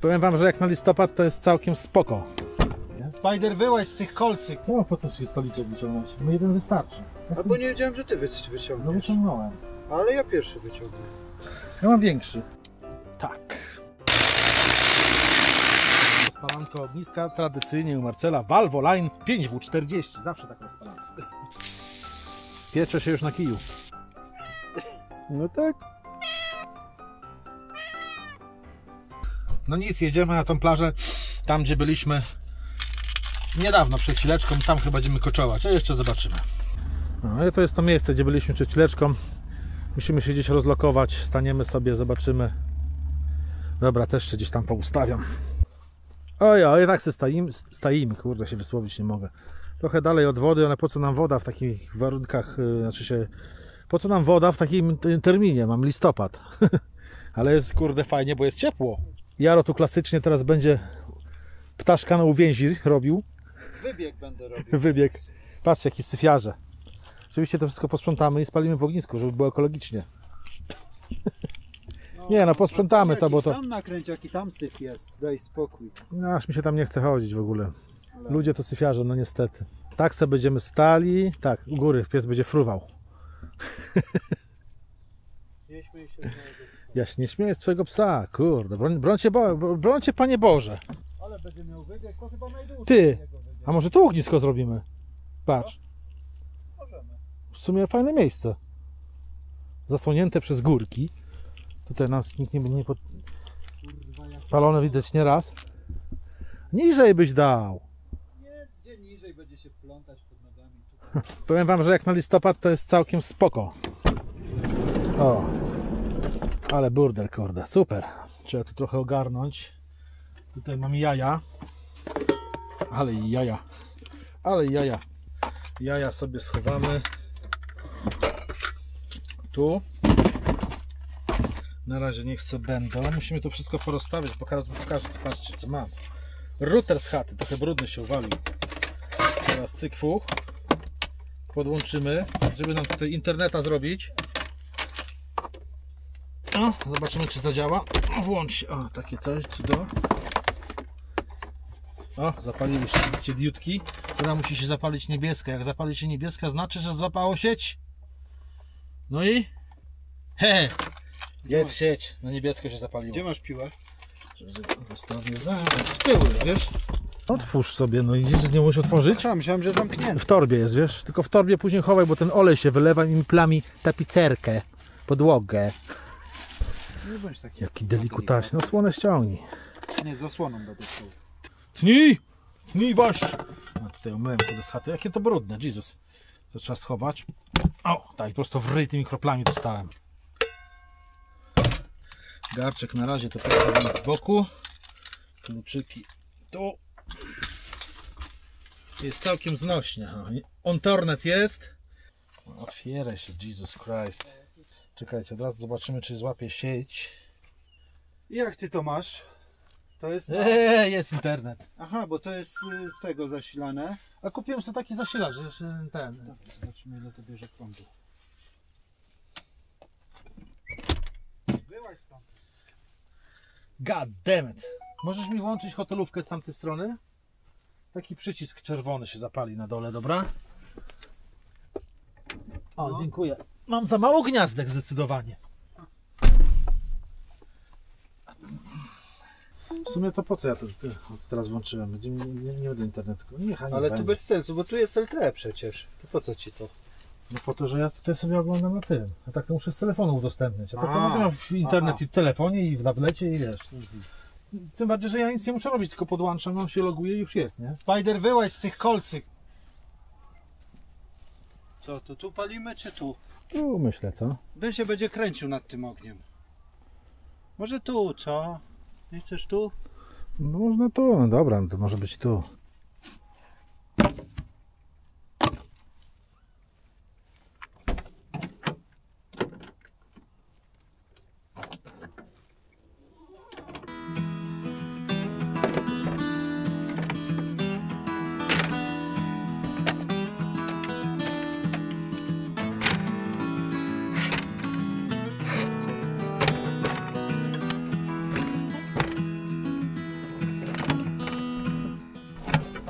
Powiem wam, że jak na listopad to jest całkiem spoko. Spider, wyłaź z tych kolcyk. No po co się stoliczek wyciągnąć? No jeden wystarczy. Albo nie wiedziałem, że ty No wyciągniesz. wyciągnąłem. Ale ja pierwszy wyciągnę. Ja mam większy. Tak. Rozpalanko ogniska tradycyjnie u Marcela Valvoline 5W40. Zawsze tak rozpalanko. Piecze się już na kiju. No tak. No nic, jedziemy na tą plażę, tam gdzie byliśmy niedawno, przed chwileczką, tam chyba będziemy koczować, a jeszcze zobaczymy. No i to jest to miejsce, gdzie byliśmy przed chwileczką. Musimy się gdzieś rozlokować, staniemy sobie, zobaczymy. Dobra, też się gdzieś tam poustawiam. Oj, tak sobie stoimy, kurde, się wysłowić nie mogę. Trochę dalej od wody, ale po co nam woda w takich warunkach, po co nam woda w takim terminie, mam listopad. Ale jest, kurde, fajnie, bo jest ciepło. Jaro tu klasycznie teraz będzie ptaszka na uwięzi robił. Wybieg będę robił. Wybieg. Patrzcie, jakie syfiarze. Oczywiście to wszystko posprzątamy i spalimy w ognisku, żeby było ekologicznie. Nie, no posprzątamy to, bo to... Tam nakręć, jaki tam syf jest. Daj spokój. No, aż mi się tam nie chce chodzić w ogóle. Ludzie to syfiarze, no niestety. Tak sobie będziemy stali. Tak, u góry pies będzie fruwał. Nie śmiej się z mojego. Ja się nie śmieję z twojego psa, kurde. Brońcie Panie Boże. Ale będzie miał wybieg, to chyba najdłuższy. Ty, a może tu ognisko zrobimy? Patrz. Możemy. W sumie fajne miejsce. Zasłonięte przez górki. Tutaj nas nikt nie pod... Palone widać nieraz. Niżej byś dał. Nie, gdzie niżej będzie się plątać pod nogami. Powiem wam, że jak na listopad to jest całkiem spoko. O. Ale burdel, kurde. Super. Trzeba tu trochę ogarnąć. Tutaj mam jaja. Ale jaja. Ale jaja. Jaja sobie schowamy. Tu. Na razie niech sobie będą. Musimy to wszystko porozstawiać. Pokażę, patrzcie co mam. Router z chaty. Trochę brudny się uwalił. Teraz cyk fuch. Podłączymy, żeby nam tutaj interneta zrobić. O, zobaczymy czy to działa. Włącz się. O, takie coś, cudo. O, zapaliły się diodki. Teraz musi się zapalić niebieska. Jak zapali się niebieska, znaczy, że złapało sieć. No i? He! Jest sieć. Na niebiesko się zapaliło. Gdzie masz piłę? Z tyłu jest, wiesz? Otwórz sobie, no i nie musisz otworzyć. Ja myślałem, że zamknięty. W torbie jest, wiesz? Tylko w torbie później chowaj, bo ten olej się wylewa i mi plami tapicerkę, podłogę. Nie bądź taki. Jaki delikutaś. No słonę ściągnij. Nie, z zasłoną będę chciał. Tnij! Tnij właśnie! No tutaj umyłem to do chaty. Jakie to brudne, Jezus. To trzeba schować. O, tak, prosto w ryj tymi kroplami dostałem. Garczek na razie to postawimy z boku. Kluczyki tu. Jest całkiem znośnie. Ontornet jest. Otwieraj się, Jesus Christ. Czekajcie, od razu zobaczymy, czy złapie sieć. Jak ty to masz? To jest... Jest internet. Aha, bo to jest z tego zasilane. A kupiłem sobie taki zasilacz, że ten. Dobra, zobaczymy ile to bierze prądu. Byłaś stąd. God damn it. Możesz mi włączyć hotelówkę z tamtej strony? Taki przycisk czerwony się zapali na dole, dobra? O, No. dziękuję. Mam za mało gniazdek zdecydowanie. W sumie to po co ja to teraz włączyłem? Nie będę internetu. Niech ani Ale będzie. tu bez sensu, bo tu jest LTE przecież. To po co ci to? No po to, że ja tutaj sobie oglądam na tym. A tak to muszę z telefonu udostępniać. A tak to A, mogę w internet aha. i w telefonie i w tablecie i wiesz. Tym bardziej, że ja nic nie muszę robić, tylko podłączam, on się loguje i już jest, nie? Spider, wyłaź z tych kolcyk. Co, to tu palimy czy tu? Tu myślę, co? Ben się będzie kręcił nad tym ogniem. Może tu, co? Nie chcesz tu? No można tu, no dobra, no to może być tu.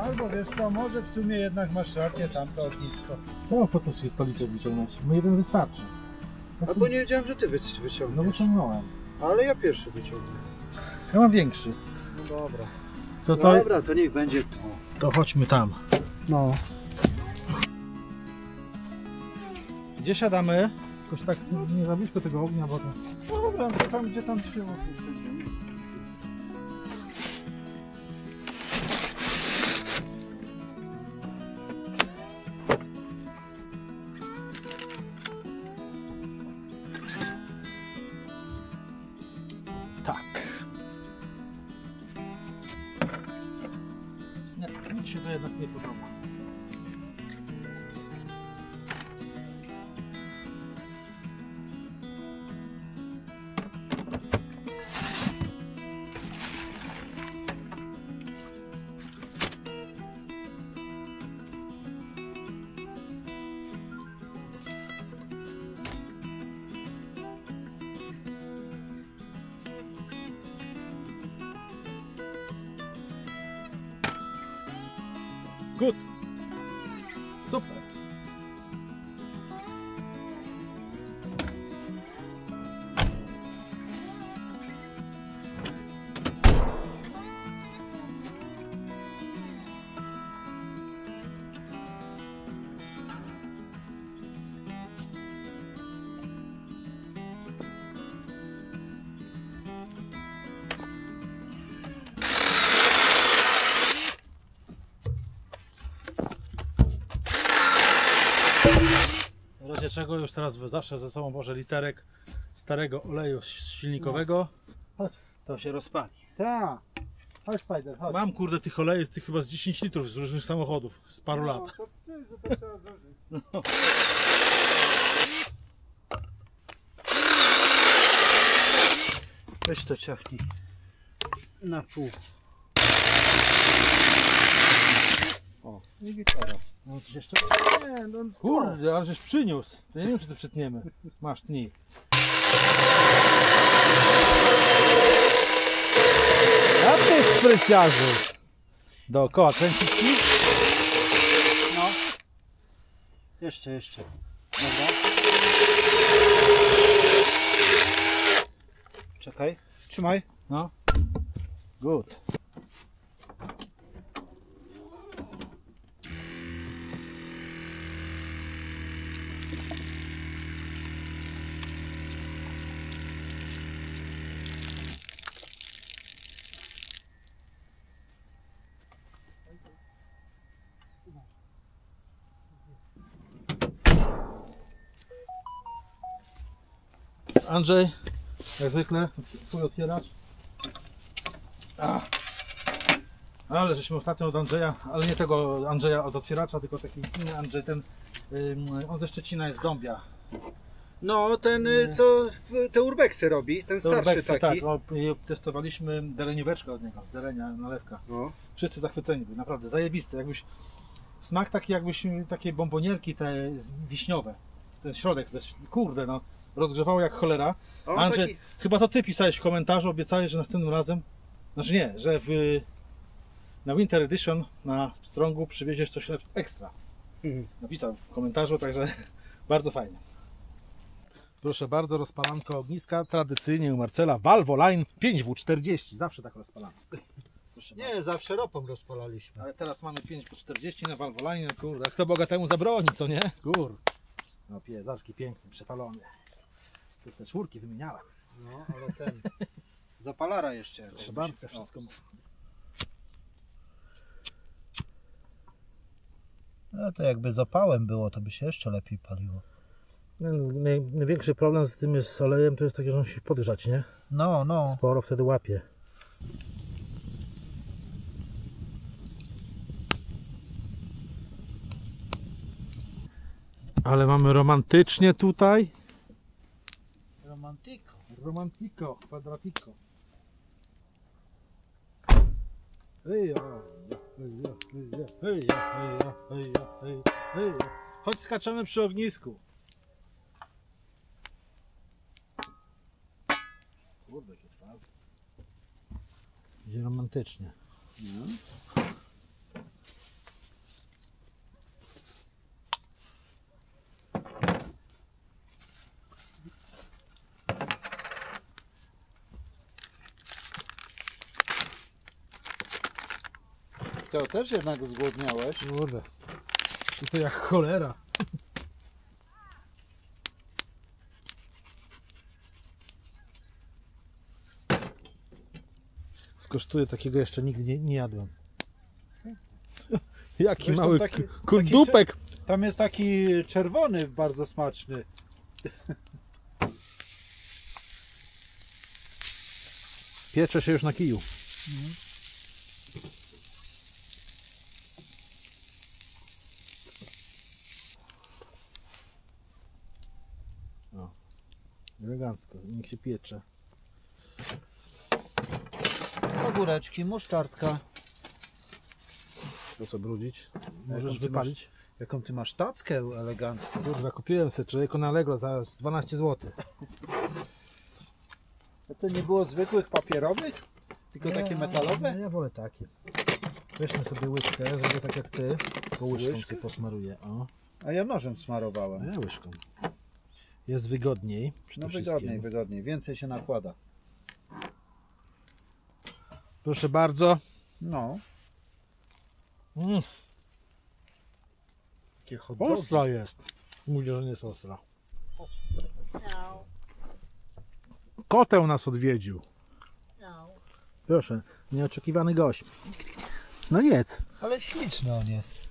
Albo wiesz co, może w sumie jednak masz rację, tamto ognisko. No po co się stoliczek wyciągnąć? My jeden wystarczy. Albo nie wiedziałem, że ty No wyciągniesz. wyciągnąłem. Ale ja pierwszy wyciągnę. Ja mam większy. No dobra. Co to? Dobra, to niech będzie to. To chodźmy tam. No. Gdzie siadamy? Jakoś tak nie za blisko tego ognia, bo to... No dobra, to tam gdzie tam się siedzimy. Tak. Nie, mi się to jednak nie podoba. Good. Super. W razie czego już teraz zawsze ze sobą włożę literek starego oleju silnikowego. Chodź. To się rozpali. Tak. Chodź Spider, chodź. Mam kurde tych olejów, tych chyba z 10 litrów z różnych samochodów, z paru lat. To ty, że to trzeba zużyć. Weź to ciachnij. Na pół. O, i gitara. No coś jeszcze? Nie, no Kurde, ale żeś przyniósł. To ja nie wiem, czy to przetniemy. Masz, tnij. A ty spryciarzu. Dookoła kręcić ci? No. Jeszcze. Dobra. Czekaj, trzymaj. No. Good. Andrzej, jak zwykle, twój otwieracz. Ale żeśmy ostatnio od Andrzeja, ale nie tego Andrzeja od otwieracza, tylko taki inny Andrzej, ten, on ze Szczecina jest z Dąbia. No, ten co te urbexy robi, ten starszy Urbexy, taki. tak, testowaliśmy derenióweczkę od niego, z derenia, nalewka. No. Wszyscy zachwyceni byli, naprawdę zajebisty. Jakbyś, smak taki jakbyś takie bombonierki te wiśniowe. Ten środek, kurde no, rozgrzewało jak cholera. O, Andrzej, taki... chyba to ty pisałeś w komentarzu, obiecałeś, że następnym razem, znaczy nie, że na Winter Edition na Strongu przywieziesz coś ekstra. Napisał w komentarzu, także bardzo fajnie. Proszę bardzo, rozpalanko ogniska, tradycyjnie u Marcela Valvoline 5W40, zawsze tak rozpalamy. Proszę bardzo. Nie, zawsze ropą rozpalaliśmy. Ale teraz mamy 5W40 na Valvoline, no kurde, kto bogatemu zabroni, co nie? Kur. No piezaczki piękny, przepalony. To jest te czwórki wymieniałem. No, ale ten... Zapalara jeszcze. Proszę bardzo, wszystko. No to jakby z opałem było, to by się jeszcze lepiej paliło. Największy problem z tym z olejem to jest taki, że on się podgrzać, nie? No. Sporo wtedy łapie. Ale mamy romantycznie tutaj. Romantiko, kwadratico. Chodź, skaczemy przy ognisku. Kurde, jakie twarde. Będzie romantycznie. To też jednak zgłodniałeś. Kurde. I to jak cholera. Skosztuję takiego jeszcze nigdy nie jadłem. Jaki Zresztą mały taki kundupek. Tam jest taki czerwony, bardzo smaczny. Piecze się już na kiju. O, elegancko, niech się piecze. Ogóreczki, musztardka. Po co brudzić? Jaką Możesz ty wypalić? Jaką ty masz tackę elegancką. Kurwa, kupiłem sobie człowieku na Allegro za 12 zł. A to nie było zwykłych papierowych? Tylko takie metalowe? Ja wolę takie. Weźmy sobie łyżkę, zrobię tak jak ty. Tylko łyżką Łyżkę? sobie posmaruję. O, A ja nożem a smarowałem. ja łyżką. Jest wygodniej. No przede wygodniej, wszystkim. wygodniej. Więcej się nakłada. Proszę bardzo. No. Mm, Takie hot dogi. ostra jest. Mówię, że nie jest ostra. Koteł nas odwiedził. Proszę, nieoczekiwany gość. No jedz. Ale śliczny on jest.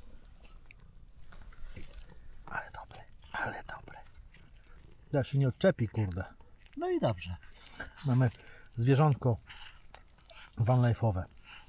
Ale dobre, ale dobre. Da się nie odczepi, kurde. No i dobrze. Mamy zwierzątko van life'owe.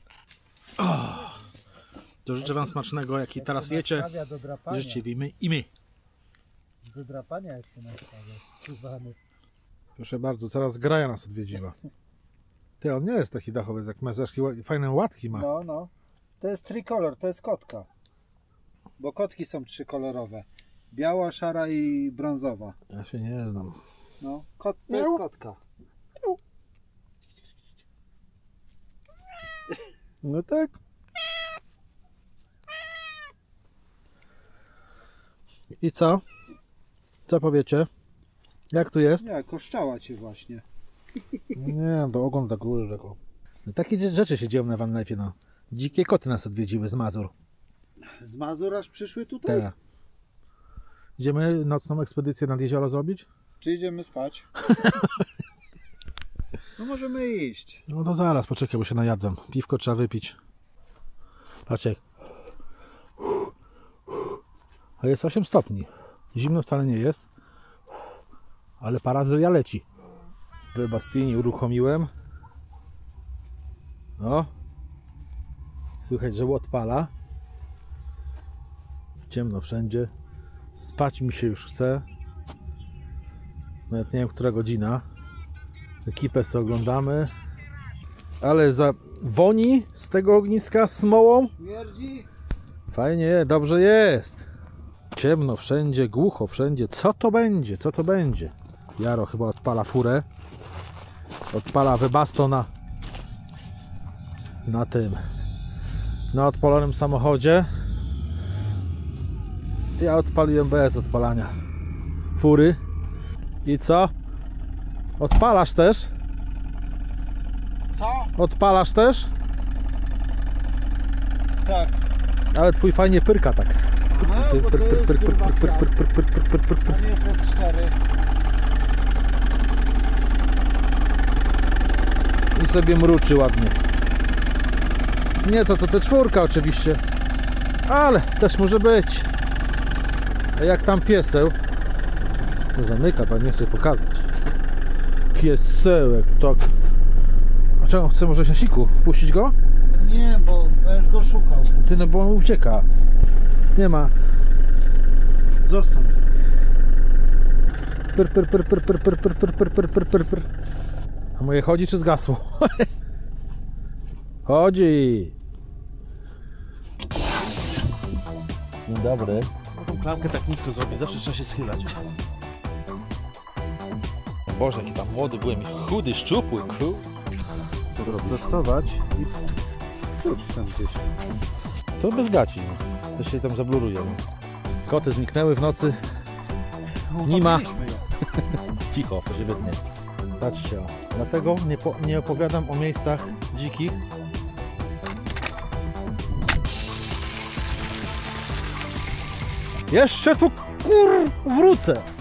To życzę wam smacznego, jaki teraz jecie. Do drapania. Życzcie i my. Do drapania jak się nastawia. Czuwany. Proszę bardzo, teraz Graja nas odwiedziła. Ty, on nie jest taki dachowy, jak ma takie fajne łatki ma. No, no. To jest trikolor, to jest kotka. Bo kotki są trzykolorowe. Biała, szara i brązowa. Ja się nie znam. No, kot to jest kotka. No tak. I co? Co powiecie? Jak tu jest? Nie, koszczała cię właśnie. Nie, to ogon tak górze. No, takie rzeczy się dzieją na Van Life'ie, no. Dzikie koty nas odwiedziły z Mazur. Z Mazur aż przyszły tutaj? Tak. Idziemy nocną ekspedycję nad jezioro zrobić? Czy idziemy spać? No możemy iść. No to zaraz, poczekaj, bo się najadłem. Piwko trzeba wypić. Patrzcie. A jest 8 stopni. Zimno wcale nie jest. Ale parazylia leci. Webastini uruchomiłem. O. Słychać, że odpala. Ciemno wszędzie. Spać mi się już chce. Nawet nie wiem, która godzina. Ekipę sobie oglądamy. Ale woni z tego ogniska smołą. Śmierdzi? Fajnie, dobrze jest. Ciemno wszędzie, głucho wszędzie. Co to będzie? Co to będzie? Jaro chyba odpala furę. Odpala Webasto na tym. Na odpalonym samochodzie. Ja odpaliłem bez odpalania fury. I co? Odpalasz też? Co? Odpalasz też? Tak. Ale twój fajnie pyrka tak. No, bo to jest kurwa kwiat. A nie te 4. I sobie mruczy ładnie. Nie to co te 4 oczywiście. Ale też może być. A jak tam pieseł? To zamyka, pan nie chce pokazać. Piesełek, tak. A czego chce może siasiku? Puścić go? Nie, bo będziesz go szukał. Ty, no bo on ucieka. Nie ma. Zostań. Pyr, pyr, pyr, pyr, pyr, pyr, pyr, pyr, pyr, pyr, pyr, pyr, pyr. A moje chodzi czy zgasło? Chodzi. Dzień dobry. Tą klamkę tak nisko zrobić, zawsze trzeba się schylać. O Boże, jaki tam młody byłem, chudy, szczupły, Prostować i czuć tam gdzieś. To bez gaci, to się tam zabluruje. Koty zniknęły w nocy. Nie ma. Cicho, to się wytnie. Patrzcie, o. Dlatego nie opowiadam o miejscach dzikich, Jeszcze tu wrócę.